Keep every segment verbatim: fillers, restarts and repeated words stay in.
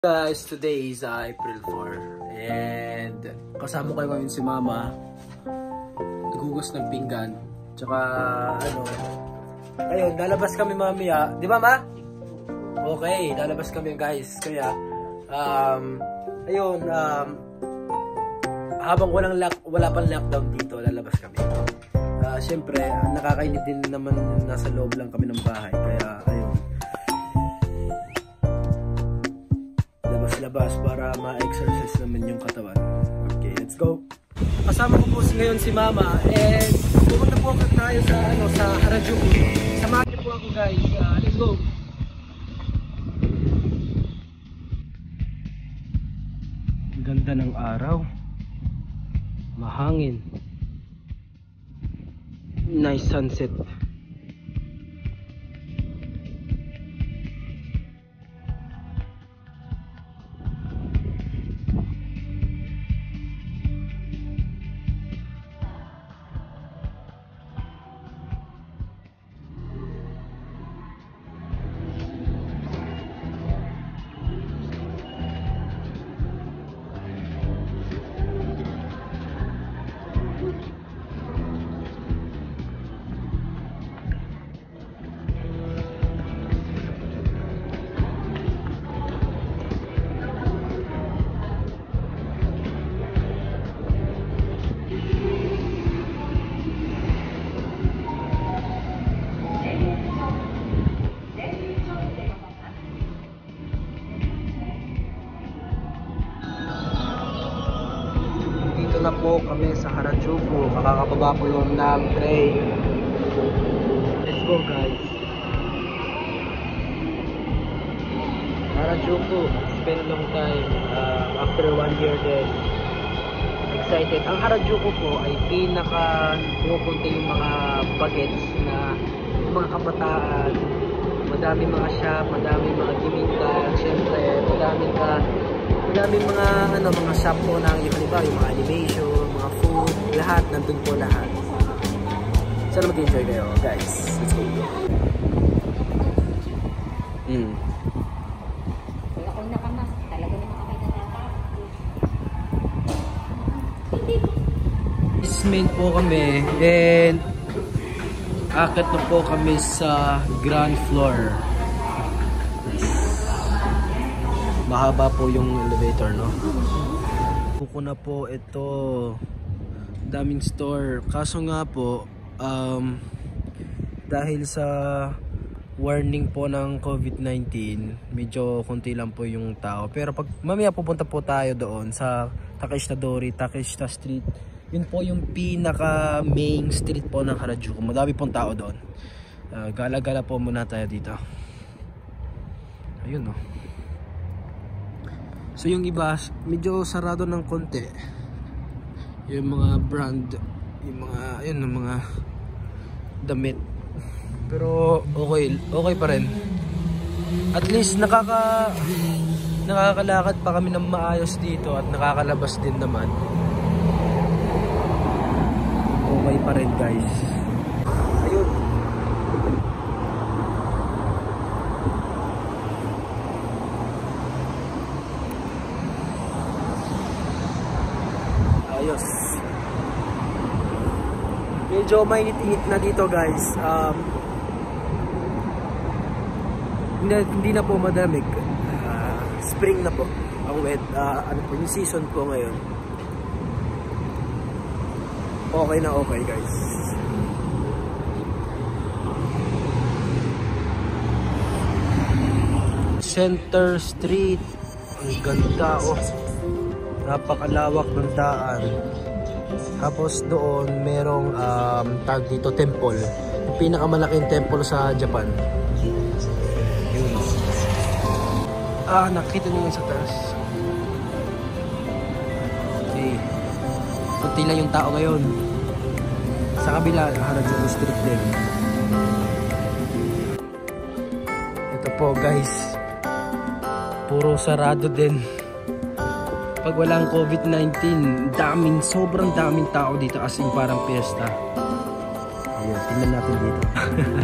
Guys, today is uh, April fourth and kasama ko ngayon si Mama naghugas ng pinggan tsaka ano ayun, lalabas kami mamaya, di ba Ma? Okay, lalabas kami guys, kaya um, ayun um, habang walang lock, wala pang lockdown dito, lalabas kami. Uh, Siyempre, nakakainit din naman nasa loob lang kami ng bahay, kaya ayun, labas para ma-exercise naman yung katawan. Okay, let's go. Kasama ko po ngayon si Mama and pumunta po ako tayo sa ano sa Harajuku. Samahan niyo po ako guys. Uh, let's go. Ganda ng araw. Mahangin. Nice sunset. Na po kami sa Harajuku, makakababa po yung ng train. Let's go guys. Harajuku, it's been a long time, uh, after one year din. Excited. Ang Harajuku po ay pinaka pupunta yung mga bagets na yung mga kabataan, madami mga shop, madami mga gimingan, syempre madami ka Madaming mga ano mga shop po ng yung iba, yung mga animation, mga food, lahat nandun po lahat. Sana mag-enjoy kayo, guys. Let's go. Mm. Wala kong nakamas, talaga naman kami natapos. Basement po kami and akit na po kami sa ground floor. Mahaba po yung elevator, no? Buko na po ito. Daming store. Kaso nga po, um, dahil sa warning po ng COVID nineteen, medyo konti lang po yung tao. Pero pag mamaya pupunta po tayo doon sa Takeshita Dori, Takeshita Street. Yun po yung pinaka main street po ng Harajuku. Madami pong tao doon. Uh, Gala-gala po muna tayo dito. Ayun, no? So yung iba medyo sarado ng konti. Yung mga brand, yung mga ayun, yung mga damit. Pero okay, okay pa rin. At least nakaka nakakalakad pa kami ng maayos dito at nakakalabas din naman. Okay pa rin, guys. Ayun. Ayos. Medyo mainit-init na dito guys. Um, hindi, hindi na po madamig. Uh, spring na po. Ang wet. Uh, ano po yung season po ngayon. Okay na okay guys. Center Street. Ang ganda oh. Napakalawak ng daan. Tapos doon merong um, tag dito, temple. Yung pinakamalaking temple sa Japan. Yun. Ah, nakita nyo yun sa taas. Okay. Kunti lang yung tao ngayon. Sa kabila, Harajuku Street din. Ito po guys. Puro sarado din. Pag walang COVID nineteen, daming, sobrang daming tao dito as in parang piyesta. Ayun, tingnan natin dito.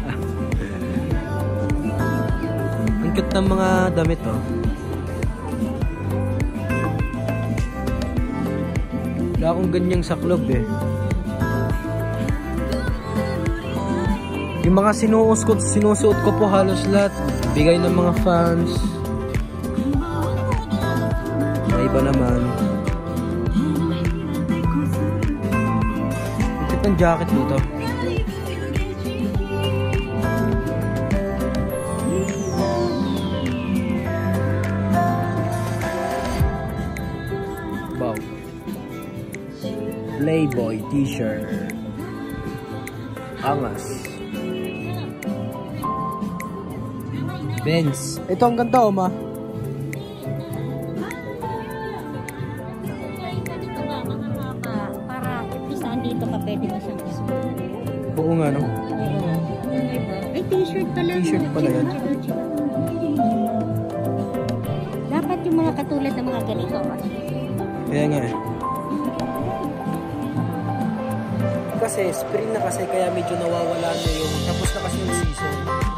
Ang cute ng mga damit, oh. Wala akong ganyang saklob eh. Yung mga sinuot ko, sinusuot ko po halos lahat. Bigay ng mga fans. May iba naman. Ito pang jacket dito. Wow. Playboy t-shirt. Angas. Benz. Ito ang ganda, Oma. Para pisaan dito ka pwede mo siyang isuot. Oo nga, no? Ay, t-shirt pala. T-shirt pala yan. Dapat yung mga katulad ng mga ganito. Kaya nga eh. Kasi spring na kasi kaya medyo nawawala na yung tapos na kasi yung season.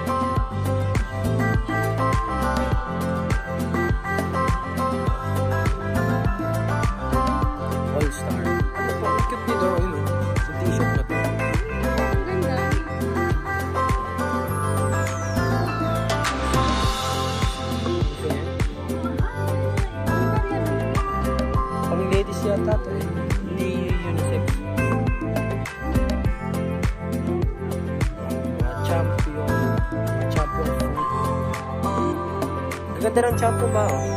All Star. Ano po? Ang cute nito. Yun o. Sa t-shirt na to. Ganda. Pang ladies yata to eh. Hindi unisex. Mga champion. Mga champion food. Ang ganda ng champion ba oh?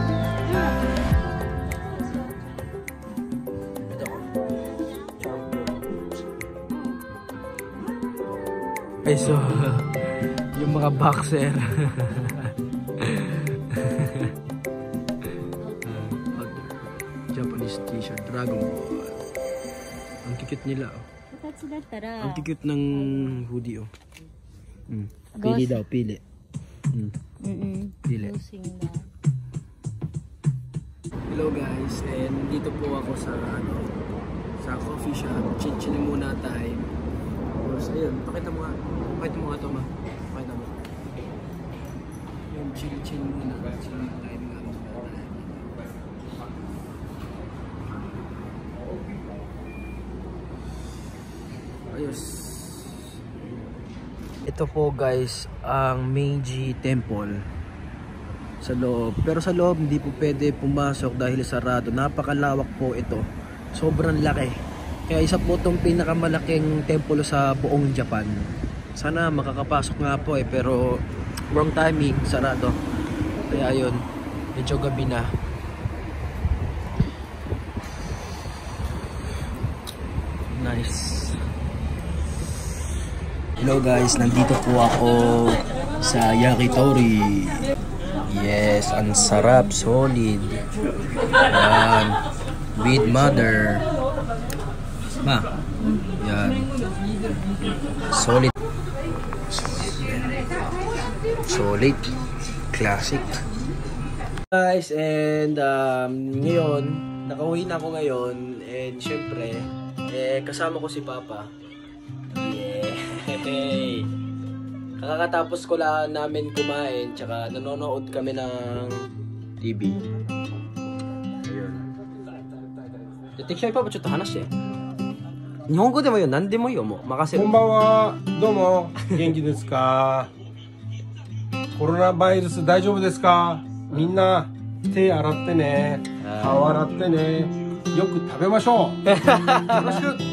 Ito ko. Champion. Ay so, yung mga boxer. Japanese t-shirt, Dragon Ball. Ang cute nila oh. Dapat sila tara. Ang cute ng hoodie oh. Mm. Pili daw, pili. Mm. Mm-mm. Pili. Using na. Hello guys, and dito po ako sa ano, sa coffee shop. Chin-chin muna tayo. Tapos ayun, pakita mo nga. Pakita mo nga ito ma. Pakita mo. Yung chill-chin muna. Chill time nga muna tayo. Ayos. Ito po guys, ang Meiji Temple sa loob. Pero sa loob hindi po pwede pumasok dahil sarado. Napakalawak po ito. Sobrang laki. Kaya isa po itong pinakamalaking templo sa buong Japan. Sana makakapasok nga po eh, pero wrong timing, sarado. Kaya yun, medyo gabi na. Nice. Hello guys, nandito po ako sa Yakitori. Yes, ang sarap, solid. Yan. With mother. Ma. Yan. Solid. Solid. Classic. Guys, and um, ngayon, nakauwi na ako ngayon. And syempre, eh, kasama ko si Papa. Hey, kakatapos ko lang namin kumain, tsaka nanonood kami ng T V. Ayun. Detection pa baちょっと話して。日本語でもいいよ、何でもいいよ、もう任せる。 こんばんは、どうも、元気ですか？コロナウイルス大丈夫ですか？みんな手洗ってね、顔洗ってね、よく食べましょう。よろしく。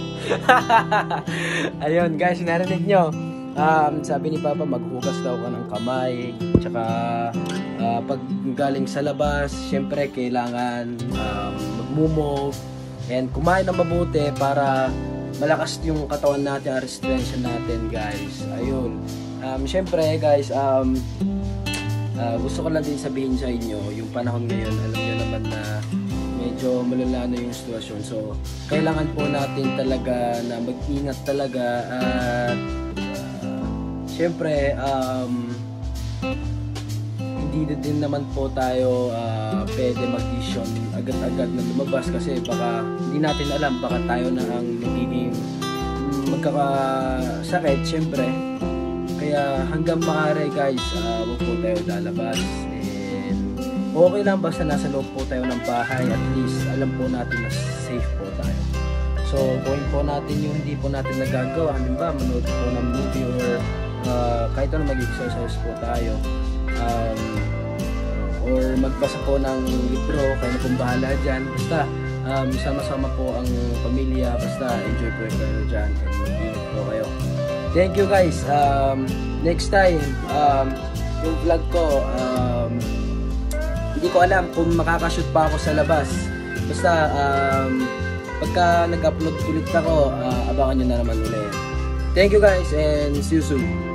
Ayun guys, narinig nyo. Um, sabi ni Papa, maghugas daw ka ng kamay. Tsaka uh, pag galing sa labas, syempre kailangan um, mag-move and kumain ng mabuti para malakas yung katawan natin, ang resistensya natin guys. Ayun. Um, syempre guys, um, uh, gusto ko lang din sabihin sa inyo, yung panahon ngayon, alam nyo naman na medyo malala na yung sitwasyon. So, kailangan po natin talaga na mag-ingat talaga at uh, syempre, um, hindi din naman po tayo uh, pwede mag-decision agad-agad na lumabas kasi baka hindi natin alam, baka tayo na ang magiging magkakasakit, syempre. Kaya hanggang maaari guys, uh, huwag po tayo lalabas. And okay lang basta nasa loob po tayo ng bahay, at least alam po natin na safe po tayo. So gawin po natin yung hindi po natin nagagawa, halimbawa manood po ng movie or uh, kahit ano, mag-exercise po tayo, um, or magbasa po ng libro, kayo na pong bahala dyan. Basta um, sama-sama po ang pamilya, basta enjoy po kayo dyan and mag-ingat po kayo. Thank you guys. Um, next time, um, yung vlog ko, um, hindi ko alam kung makakashoot pa ako sa labas. Basta um, pagka nag-upload ulit ako, uh, abangan nyo na naman ulit. Thank you guys and see you soon.